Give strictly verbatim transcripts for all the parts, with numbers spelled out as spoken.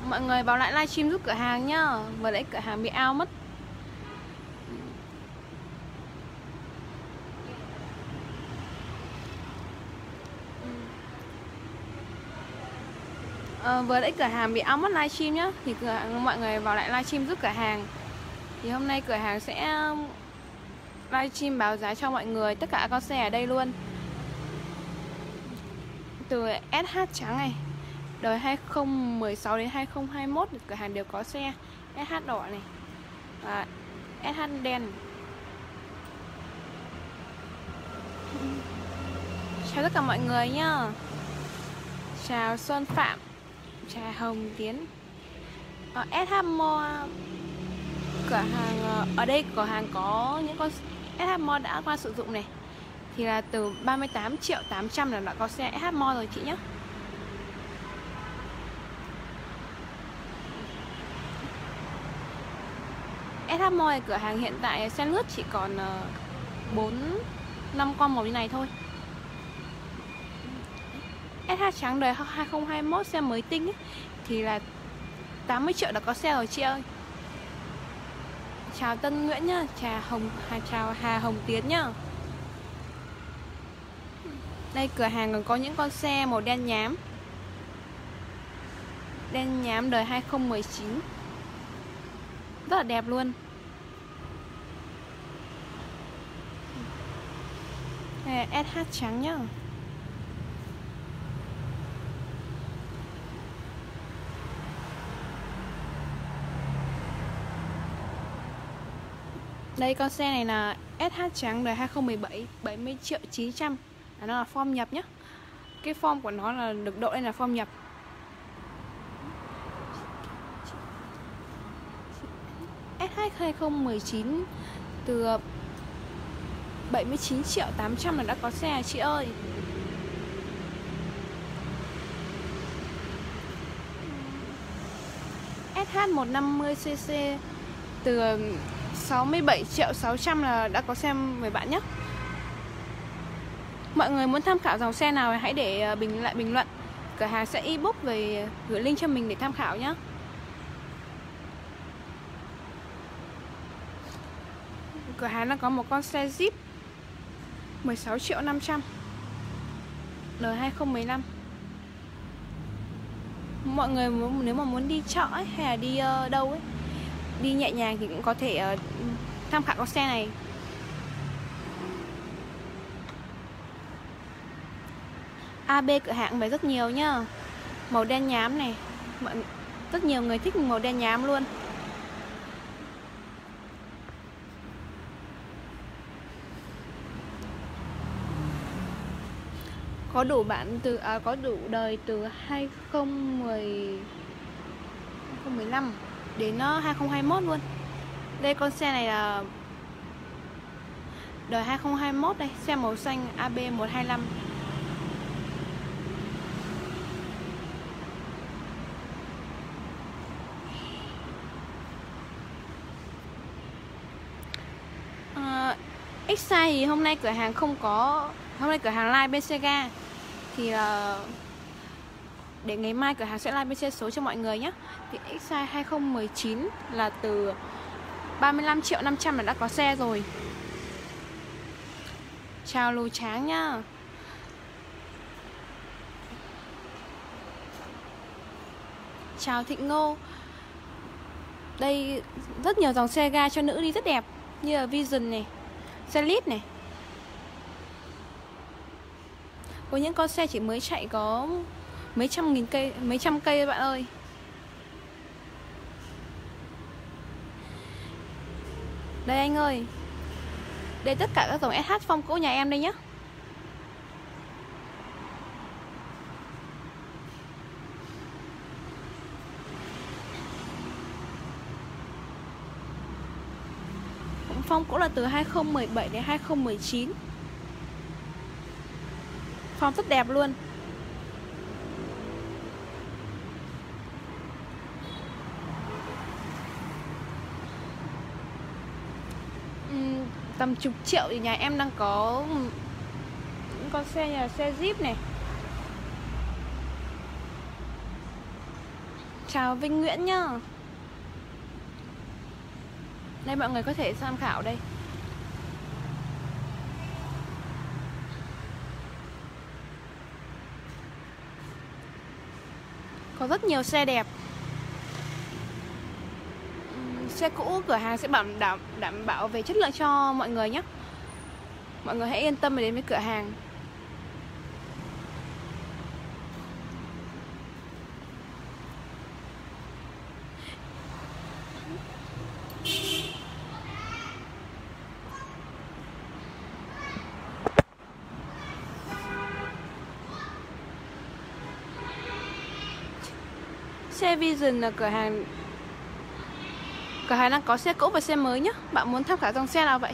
Mọi người vào lại livestream giúp cửa hàng nhá. Vừa nãy cửa hàng bị out mất. à, Vừa nãy cửa hàng bị out mất livestream nhá. Thì cửa hàng, mọi người vào lại livestream giúp cửa hàng. Thì hôm nay cửa hàng sẽ livestream báo giá cho mọi người tất cả các con xe ở đây luôn. Từ ét hát trắng này, đời hai không một sáu đến hai không hai mốt cửa hàng đều có xe. ét hát đỏ này và ét hát đen. Chào tất cả mọi người nhá. Chào Xuân Phạm, chào Hồng Tiến. Ở ét hát Mall cửa hàng, ở đây cửa hàng có những con ét hát Mall đã qua sử dụng này. Thì là từ ba mươi tám triệu tám trăm là đã có xe ét hát Mall rồi chị nhé. ét hát Mall cửa hàng hiện tại xe lướt chỉ còn bốn năm con màu như này thôi. ét hát trắng đời hai không hai mốt xe mới tinh ấy, thì là tám mươi triệu đã có xe rồi chị ơi. Chào Tân Nguyễn nhá, chào Hồng, chào Hà Hồng Tiến nhá. Đây cửa hàng còn có những con xe màu đen nhám. Đen nhám đời hai không một chín. Rất là đẹp luôn. Đây là ét hát trắng nhá. Đây con xe này là ét hát trắng đời hai không một bảy, bảy mươi triệu chín trăm. À, nó là form nhập nhá. Cái form của nó là được độ đây là form nhập. ét hát hai không một chín từ bảy mươi chín triệu tám trăm là đã có xe chị ơi. ét hát một năm mươi xê xê từ sáu mươi bảy triệu sáu trăm là đã có xe với bạn nhé. Mọi người muốn tham khảo dòng xe nào hãy để bình lại bình luận. Cửa hàng sẽ ebook về gửi link cho mình để tham khảo nhé. Cửa hàng đang có một con xe Jeep mười sáu triệu năm trăm đời hai không một năm. Mọi người muốn, nếu mà muốn đi chợ ấy, hay là đi uh, đâu ấy, đi nhẹ nhàng thì cũng có thể uh, tham khảo con xe này. a bê cửa hàng về rất nhiều nhá. Màu đen nhám này, rất nhiều người thích màu đen nhám luôn. Có đủ bản từ à, có đủ đời từ hai không một năm đến hai không hai mốt luôn. Đây con xe này là đời hai không hai mốt đây, xe màu xanh a bê một hai lăm. À, Excite thì hôm nay cửa hàng không có, hôm nay cửa hàng live bên xe ga. Thì là để ngày mai cửa hàng sẽ live bên xe số cho mọi người nhé. Thì Excite hai không một chín là từ ba mươi lăm triệu năm trăm là đã có xe rồi. Chào Lù Tráng nhá. Chào Thịnh Ngô. Đây rất nhiều dòng xe ga cho nữ đi rất đẹp, như là Vision này, xe Lead này. Có những con xe chỉ mới chạy có mấy trăm nghìn cây, mấy trăm cây bạn ơi. Đây anh ơi, đây tất cả các dòng ét hát phong cũ nhà em đây nhá. Phong cũ là từ hai không một bảy đến hai không một chín. Phong rất đẹp luôn. uhm, Tầm chục triệu thì nhà em đang có những con xe như là xe Jeep này, Chào Vinh Nguyễn nhá. Đây mọi người có thể tham khảo đây. Có rất nhiều xe đẹp. Xe cũ cửa hàng sẽ bảo đảm đảm bảo về chất lượng cho mọi người nhé. Mọi người hãy yên tâm để đến với cửa hàng. Xe Vision là cửa hàng Cửa hàng đang có xe cũ và xe mới nhé. Bạn muốn tham khảo dòng xe nào vậy?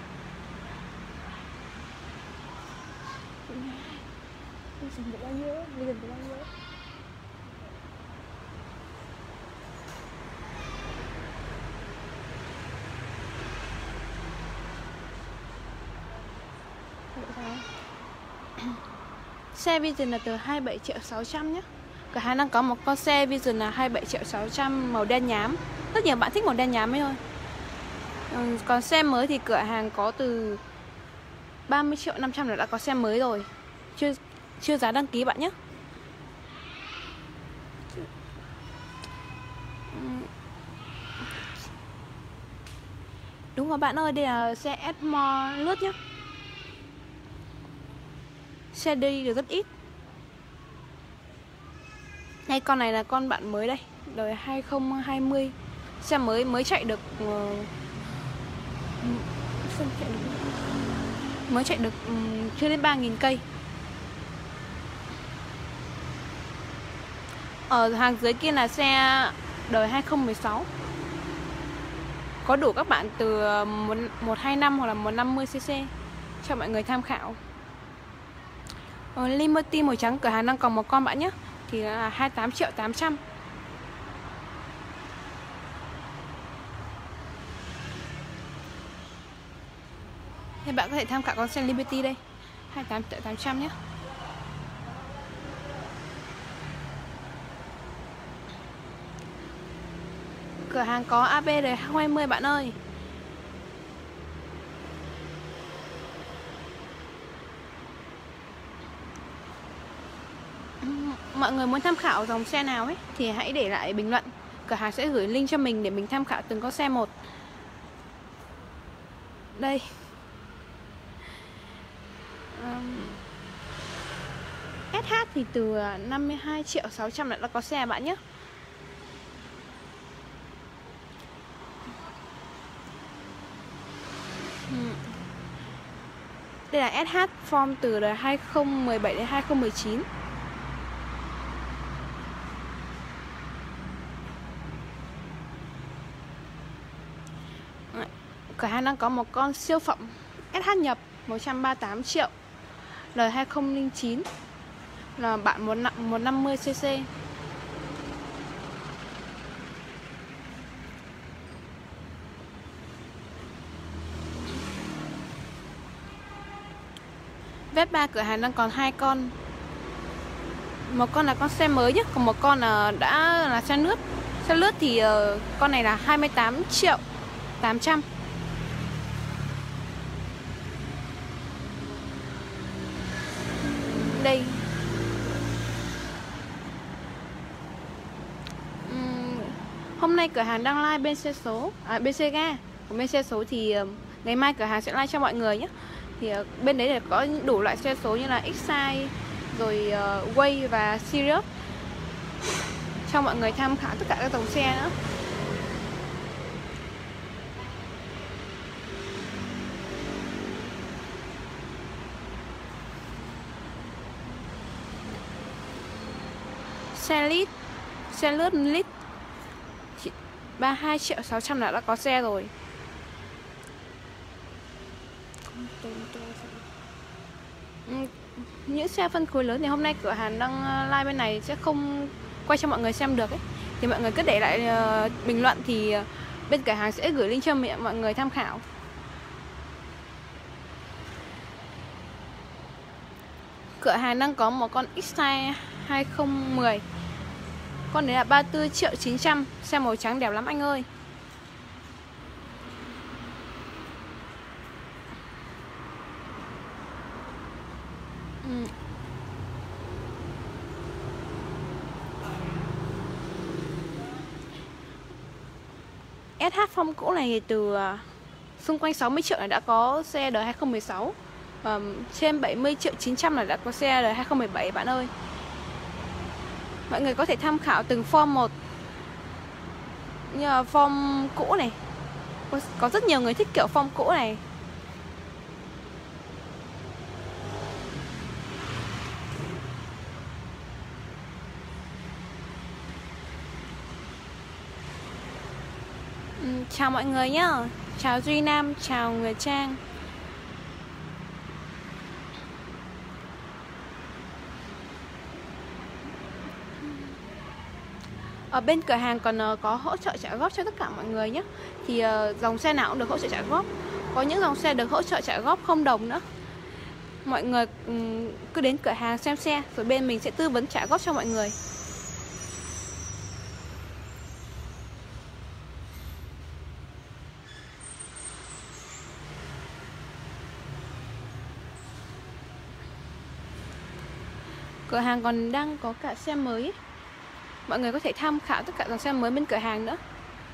Xe Vision là từ hai mươi bảy triệu sáu trăm nhé. Cửa hàng đang có một con xe Vision là hai mươi bảy triệu sáu trăm màu đen nhám. Rất nhiều bạn thích màu đen nhám ấy thôi. Ừ, còn xe mới thì cửa hàng có từ ba mươi triệu năm trăm là đã có xe mới rồi. Chưa chưa giá đăng ký bạn nhé. Đúng rồi bạn ơi, đây là xe Edmore lướt nhé. Xe đi được rất ít. Đây con này là con bạn mới đây, đời hai không hai không. Xe mới mới chạy được uh, mới chạy được um, chưa đến ba nghìn cây. Ở hàng dưới kia là xe đời hai không một sáu. Có đủ các bạn từ một hai năm hoặc là một trăm năm mươi xê xê cho mọi người tham khảo. Ở Liberty màu trắng cửa hàng đang còn một con bạn nhé, thì là hai mươi tám triệu tám trăm. Thì bạn có thể tham khảo con xe Liberty đây, hai mươi tám triệu tám trăm nhé. Cửa hàng có a bê đời hai không hai không bạn ơi. Mọi người muốn tham khảo dòng xe nào ấy thì hãy để lại bình luận. Cửa hàng sẽ gửi link cho mình để mình tham khảo từng con xe một. Đây. Um, ét hát thì từ năm mươi hai triệu sáu trăm đã có xe bạn nhé. Đây là ét hát form từ đời hai không một bảy đến hai không một chín. Cửa hàng đang có một con siêu phẩm ét hát nhập một trăm ba mươi tám triệu, đời hai không không chín, là bạn một trăm năm mươi xê xê. Vespa cửa hàng đang còn hai con. Một con là con xe mới nhất, còn một con là đã là xe lướt. Xe lướt thì uh, con này là hai mươi tám triệu tám trăm. Đây. Uhm, hôm nay cửa hàng đang live bên xe số, à, bên xe ga. Còn bên xe số thì uh, ngày mai cửa hàng sẽ live cho mọi người nhé. Thì uh, bên đấy là có đủ loại xe số như là Excite, rồi uh, Way và Sirius, cho mọi người tham khảo tất cả các dòng xe nữa. Xe lít, xe lướt lít ba mươi hai triệu sáu trăm là đã có xe rồi. Những xe phân khối lớn thì hôm nay cửa hàng đang live bên này sẽ không quay cho mọi người xem được ấy. Thì mọi người cứ để lại uh, bình luận thì uh, bên cửa hàng sẽ gửi link cho mọi người tham khảo. Cửa hàng đang có một con Excite hai không một không. Con đấy là ba mươi tư triệu chín trăm. Xe màu trắng đẹp lắm anh ơi. ừ. ét hát Phong cũ này thì từ uh, xung quanh sáu mươi triệu này đã có xe đời hai không một sáu. um, Trên bảy mươi triệu chín trăm là đã có xe đời hai không một bảy bạn ơi. Mọi người có thể tham khảo từng form một. Như là form cũ này, có, có rất nhiều người thích kiểu form cũ này. ừ, Chào mọi người nhá. Chào Duy Nam, chào người Trang. Ở bên cửa hàng còn uh, có hỗ trợ trả góp cho tất cả mọi người nhé. Thì uh, dòng xe nào cũng được hỗ trợ trả góp. Có những dòng xe được hỗ trợ trả góp không đồng nữa. Mọi người um, cứ đến cửa hàng xem xe, rồi bên mình sẽ tư vấn trả góp cho mọi người. Cửa hàng còn đang có cả xe mới ấy. Mọi người có thể tham khảo tất cả dòng xe mới bên cửa hàng nữa.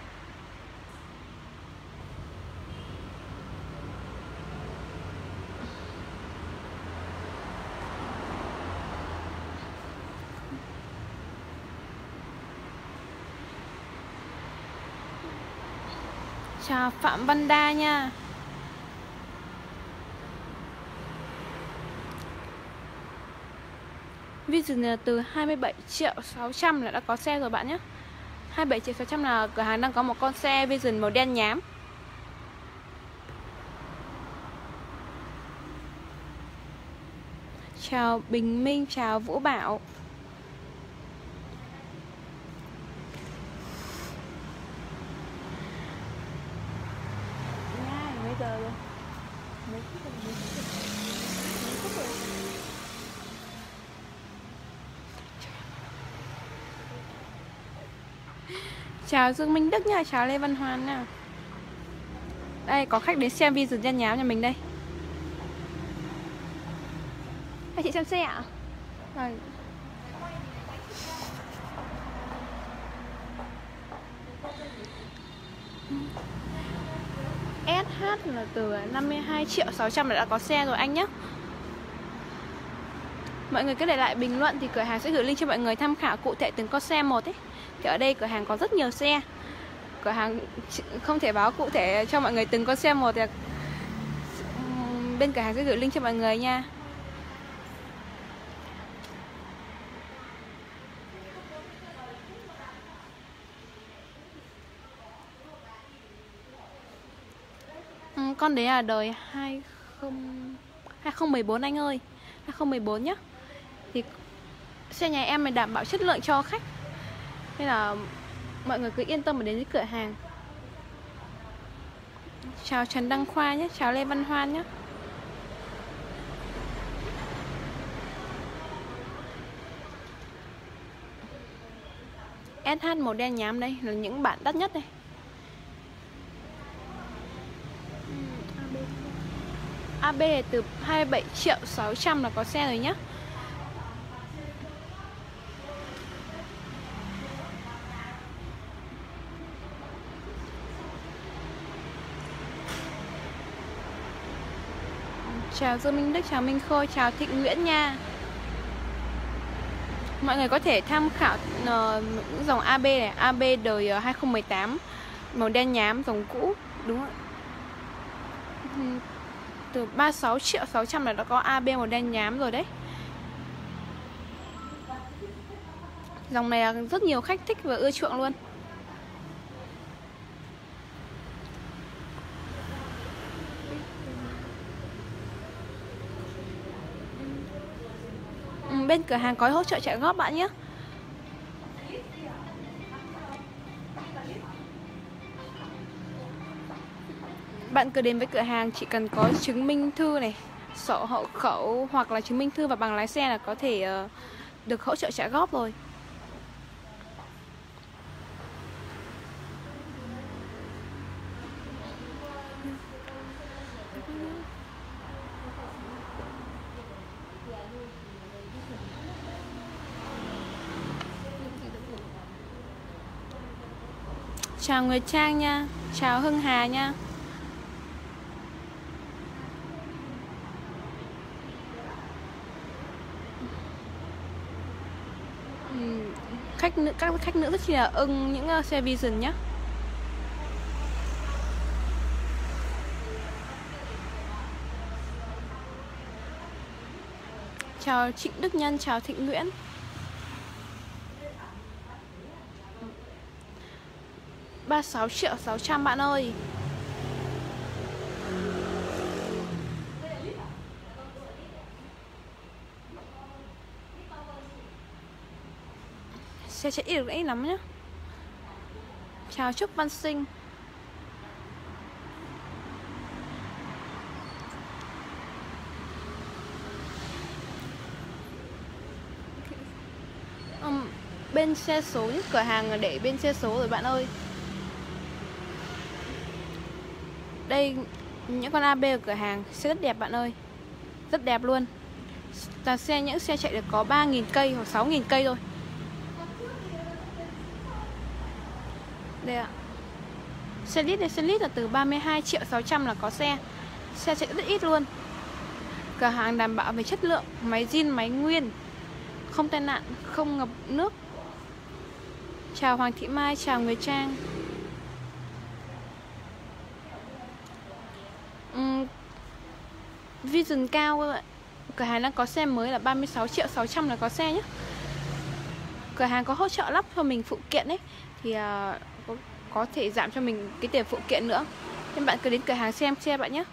Chào Phạm Văn Đa nha. Vision là từ hai mươi bảy triệu sáu trăm là đã có xe rồi bạn nhé. hai mươi bảy triệu sáu trăm là cửa hàng đang có một con xe Vision màu đen nhám. Chào Bình Minh, chào Vũ Bảo. Nha, bây giờ rồi. Mấy phút rồi, mấy phút rồi. Mấy phút rồi. Chào Dương Minh Đức nha, chào Lê Văn Hoàn nha. Đây có khách đến xem Vision đen nhám nhà mình đây. Hai chị xem xe ạ? Rồi. ét hát là từ năm mươi hai triệu sáu trăm là đã có xe rồi anh nhé. Mọi người cứ để lại bình luận thì cửa hàng sẽ gửi link cho mọi người tham khảo cụ thể từng con xe một ấy. Thì ở đây cửa hàng có rất nhiều xe. Cửa hàng không thể báo cụ thể cho mọi người từng con xe một thì bên cửa hàng sẽ gửi link cho mọi người nha. ừ, Con đấy là đời hai không một bốn anh ơi. Hai không một bốn nhá. Thì xe nhà em mình đảm bảo chất lượng cho khách, nên là mọi người cứ yên tâm mà đến với cửa hàng. Chào Trần Đăng Khoa nhé, chào Lê Văn Hoan nhé. ét hát màu đen nhám đây là những bản đắt nhất đây. a bê từ hai mươi bảy triệu sáu trăm là có xe rồi nhé. Chào Dương Minh Đức, chào Minh Khôi, chào Thịnh Nguyễn nha. Mọi người có thể tham khảo uh, những dòng a bê này, a bê đời uh, hai không một tám màu đen nhám, dòng cũ, đúng không? Từ ba mươi sáu triệu sáu trăm là đã có a bê màu đen nhám rồi đấy. Dòng này là rất nhiều khách thích và ưa chuộng luôn. ừ, Bên cửa hàng có hỗ trợ trả góp bạn nhé. Bạn cứ đến với cửa hàng chỉ cần có chứng minh thư này, sổ hộ khẩu hoặc là chứng minh thư và bằng lái xe là có thể uh, được hỗ trợ trả góp rồi. Chào Nguyệt Trang nha. Chào Hưng Hà nha. uhm, Khách nữ, các khách nữ rất là ưng những uh, xe Vision nhé. Chào Trịnh Đức Nhân, chào Thịnh Nguyễn. ba mươi sáu triệu sáu trăm bạn ơi. Xe chạy ít được ít lắm nhé. Chào Trúc Văn Sinh. um, Bên xe số, những cửa hàng để bên xe số rồi bạn ơi. Đây, những con a bê ở cửa hàng sẽ rất đẹp bạn ơi. Rất đẹp luôn. Là xe, những xe chạy được có ba nghìn cây hoặc sáu nghìn cây thôi. Đây ạ. Xe lít này, xe lít là từ ba mươi hai triệu sáu trăm là có xe. Xe chạy rất ít luôn. Cửa hàng đảm bảo về chất lượng, máy zin, máy nguyên, không tai nạn, không ngập nước. Chào Hoàng Thị Mai, chào Nguyệt Trang. uhm, Vision cao các bạn. Cửa hàng đang có xe mới là ba mươi sáu triệu sáu trăm là có xe nhé. Cửa hàng có hỗ trợ lắp cho mình phụ kiện ấy, thì uh, có, có thể giảm cho mình cái tiền phụ kiện nữa. Nên bạn cứ đến cửa hàng xem xe bạn nhé.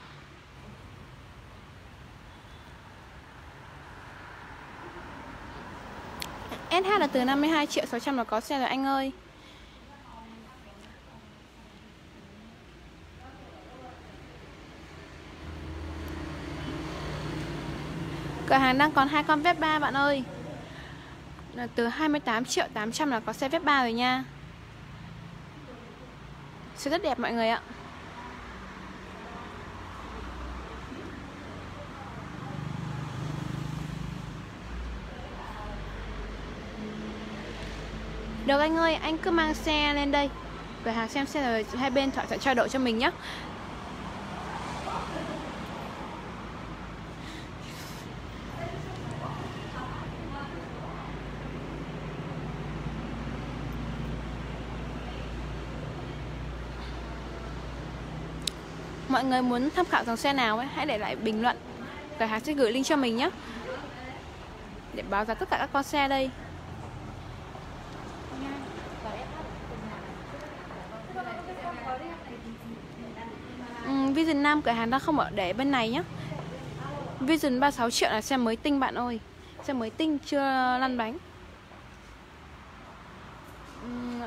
ét hát là từ năm mươi hai triệu sáu trăm là có xe rồi anh ơi. Cửa hàng đang còn hai con Vespa bạn ơi. Là từ hai mươi tám triệu tám trăm là có xe Vespa rồi nha. Sẽ rất đẹp mọi người ạ. Được anh ơi, anh cứ mang xe lên đây. Cửa hàng xem xe rồi hai bên thỏa thuận trao đổi cho mình nhé. Mọi người muốn tham khảo dòng xe nào ấy, hãy để lại bình luận. Cửa hàng sẽ gửi link cho mình nhé, để báo giá tất cả các con xe đây. uhm, Vision Nam cửa hàng đang không ở để bên này nhé. Vision ba mươi sáu triệu là xe mới tinh bạn ơi. Xe mới tinh chưa lăn bánh. uhm.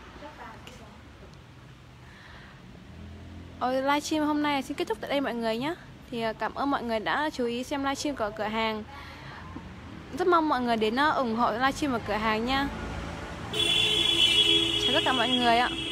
Ở livestream hôm nay xin kết thúc tại đây mọi người nhé. Thì cảm ơn mọi người đã chú ý xem livestream của cửa hàng. Rất mong mọi người đến ủng hộ livestream của cửa hàng nha. Chào tất cả mọi người ạ.